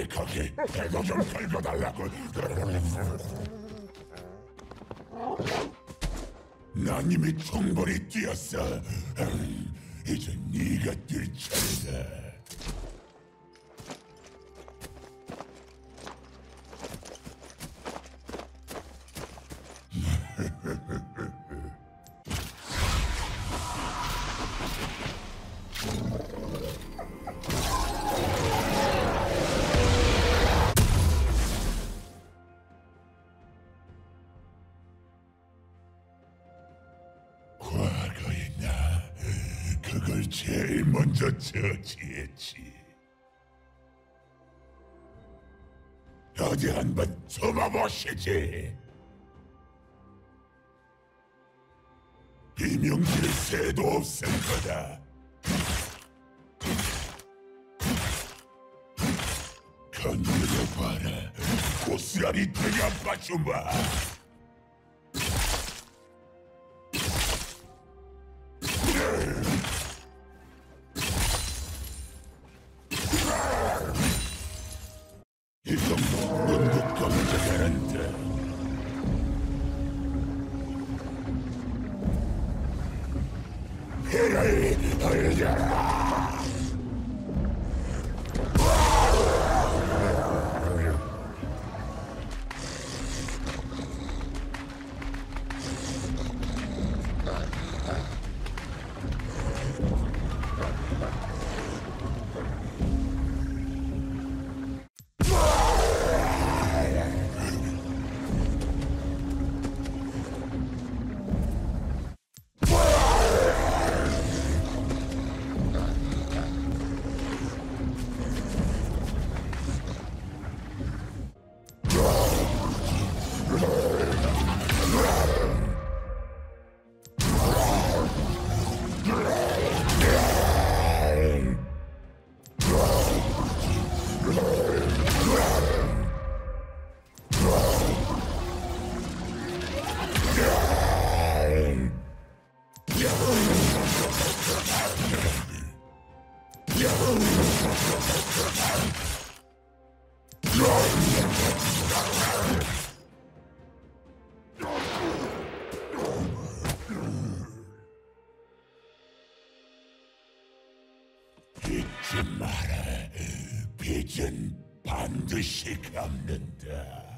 거기 배도 좀 긁어달라고. 난 이미 충분히 뛰었어. 이제 네가 뛸 차례다. 과거의 나, 그걸 제일 먼저 저지했지. 어디 한번 숨어보시지. 비명질 새도 없을 거다. 건드려봐라. 고스란히 대갚아주마. 이 정도 눈부검 잘한다. 피를 흘려라. 잊지 마라. 빚은 반드시 갚는다.